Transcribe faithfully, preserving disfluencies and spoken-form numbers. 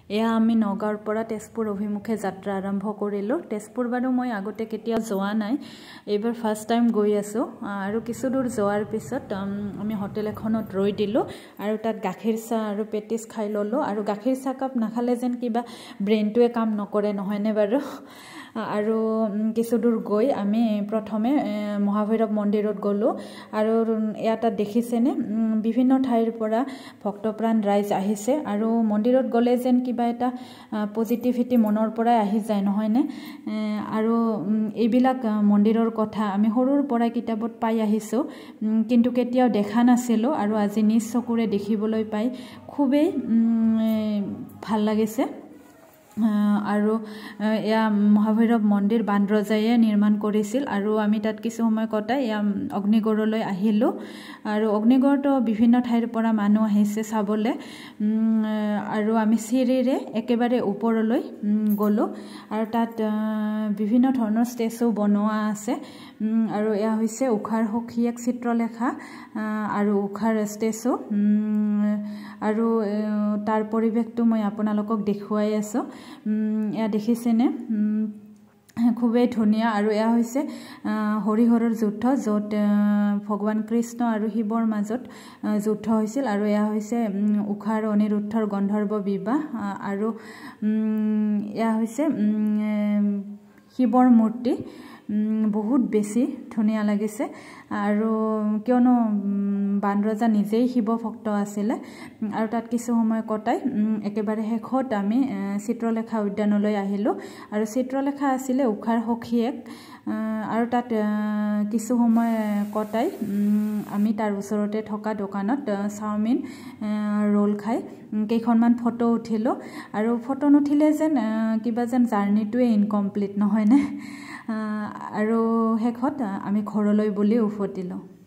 এয়া আমি নগাঁৱৰ পৰা তেজপুৰ অভিমুখে যাত্ৰা আৰম্ভ কৰিলোঁ। তেজপুৰ বাৰু মই আগতে কেতিয়াও যোৱা নাই, এইবাৰ ফাৰ্ষ্ট টাইম গৈ আছোঁ। আৰু কিছু দূৰ যোৱাৰ পিছত আমি হোটেল এখনত ৰৈ দিলোঁ আৰু তাত গাখীৰ চাহ আৰু পেটিছ খাই ল'লোঁ। আৰু গাখীৰ চাহকাপ নাখালে যেন কিবা ব্ৰেইনটোৱে কাম নকৰে, নহয়নে বাৰু? আৰু কিছু দূৰ গৈ আমি প্ৰথমে মহাভৈৰৱ মন্দিৰত গ'লোঁ। আৰু ইয়াত দেখিছেনে বিভিন্ন ঠাইৰ পৰা ভক্তপ্ৰাণ ৰাইজ আহিছে। আৰু মন্দিৰত গ'লে যেন কিবা এটা পজিটিভিটি মনৰ পৰাই আহি যায়, নহয়নে? আৰু এইবিলাক মন্দিৰৰ কথা আমি সৰুৰ পৰাই কিতাপত পাই আহিছোঁ, কিন্তু কেতিয়াও দেখা নাছিলোঁ। আৰু আজি নিজ চকুৰে দেখিবলৈ পাই খুবেই ভাল লাগিছে। আৰু এয়া মহাভৈৰৱ মন্দিৰ বানৰজায়ে নিৰ্মাণ কৰিছিল। আৰু আমি তাত কিছু সময় কটাই এয়া অগ্নিগড়লৈ আহিলোঁ। আৰু অগ্নিগড়তো বিভিন্ন ঠাইৰ পৰা মানুহ আহিছে চাবলৈ। আৰু আমি চিৰিৰে একেবাৰে ওপৰলৈ গ'লোঁ। আৰু তাত বিভিন্ন ধৰণৰ ষ্টেচু বনোৱা আছে। আৰু এয়া হৈছে ঊষাৰ সখী এক চিত্ৰলেখা আৰু ঊষাৰ ষ্টেচু। আৰু তাৰ পৰিৱেশটো মই আপোনালোকক দেখুৱাই আছোঁ। এয়া দেখিছেনে, খুবেই ধুনীয়া। আৰু এয়া হৈছে হৰিহৰৰ যুদ্ধ, য'ত ভগৱান কৃষ্ণ আৰু শিৱৰ মাজত যুদ্ধ হৈছিল। আৰু এয়া হৈছে ঊষা আৰু অনিৰুদ্ধৰ গন্ধৰ্ব বিবাহ। আৰু এয়া হৈছে শিৱৰ মূৰ্তি, বহুত বেছি ধুনীয়া লাগিছে। আৰু কিয়নো বানৰজা নিজেই শিৱ ভক্ত আছিলে। আৰু তাত কিছু সময় কটাই একেবাৰে শেষত আমি চিত্ৰলেখা উদ্যানলৈ আহিলোঁ। আৰু চিত্ৰলেখা আছিলে ঊষাৰ সখীয়েক। আৰু তাত কিছু সময় কটাই আমি তাৰ ওচৰতে থকা দোকানত চাওমিন ৰোল খাই কেইখনমান ফটো উঠিলোঁ। আৰু ফটো নুঠিলে যেন কিবা যেন জাৰ্ণিটোৱে ইনকমপ্লিট, নহয়নে? আৰু শেষত আমি ঘৰলৈ বুলি উভতিলোঁ।